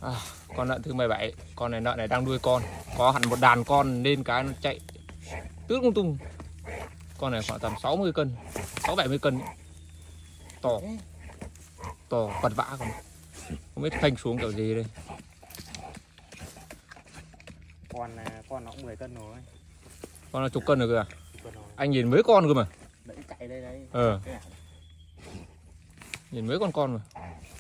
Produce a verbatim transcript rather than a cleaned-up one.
À, con lợn thứ mười bảy, con này lợn này đang nuôi con, có hẳn một đàn con nên cái nó chạy tứ lung tung. Con này khoảng tầm sáu mươi cân, sáu bảy mươi cân, to, to vật vã còn không biết phanh xuống kiểu gì đây. Con con nó cũng mười cân rồi. Con là chục cân rồi cơ à? Anh nhìn mấy con cơ mà. Đấy chạy đây đấy. Ờ. Nhìn mấy con con mà.